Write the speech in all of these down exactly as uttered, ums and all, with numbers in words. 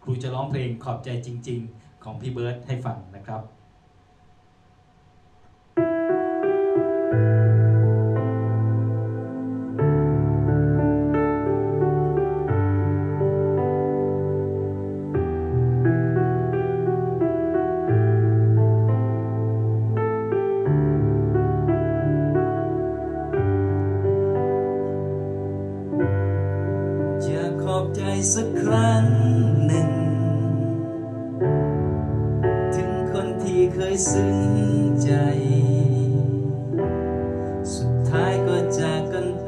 ครูจะร้องเพลงขอบใจจริงๆของพี่เบิร์ตให้ฟังนะครับขอบใจสักครั้งหนึ่งถึงคนที่เคยซึ้งใจสุดท้ายก็จากกันไป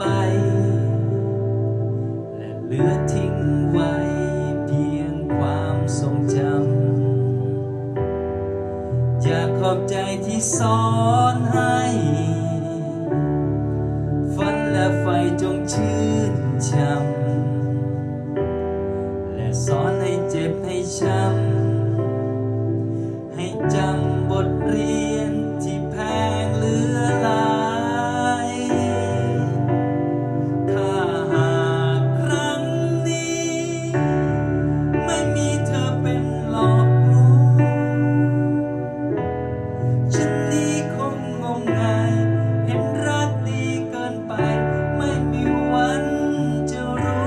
และเหลือทิ้งไว้เพียงความทรงจำอยากขอบใจที่สอนให้ฝันและไฟจงชื่นช่ำสอนให้เจ็บให้ช้ำให้จำบทเรียนที่แพงเหลือหลายถ้าหากครั้งนี้ไม่มีเธอเป็นหลอกลวงฉันนี้คงงมงายเห็นรักดีเกินไปไม่มีวันจะรู้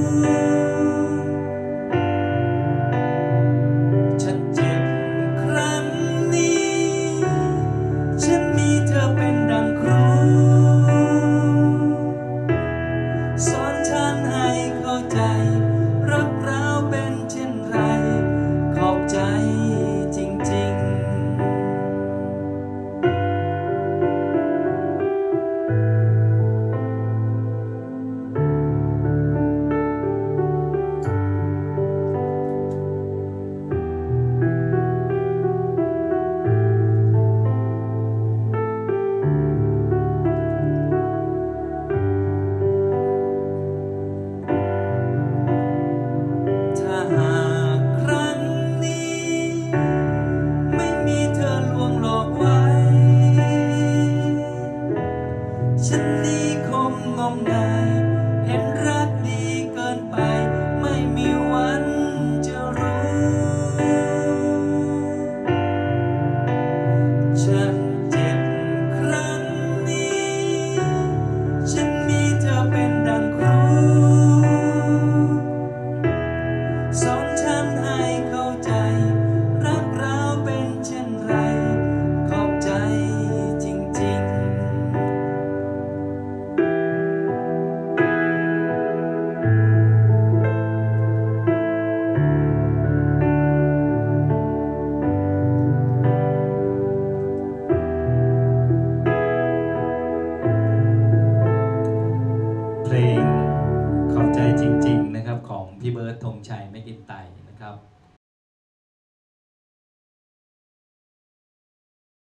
รักเราเป็นเช่นไรขอบใจจริงๆฉันนี้คงงมงายเห็นรักดีเกินไปไม่มีวันจะรู้ฉันเจ็บครั้งนี้ฉันมีเธอเป็นดังครูสอนฉันให้เข้าใจรักเราเป็นเช่นไรขอบใจจริงๆเพลงขอบใจจริงๆนะครับของพี่เบิร์ต ธงชัย แมคอินไตร์นะครับ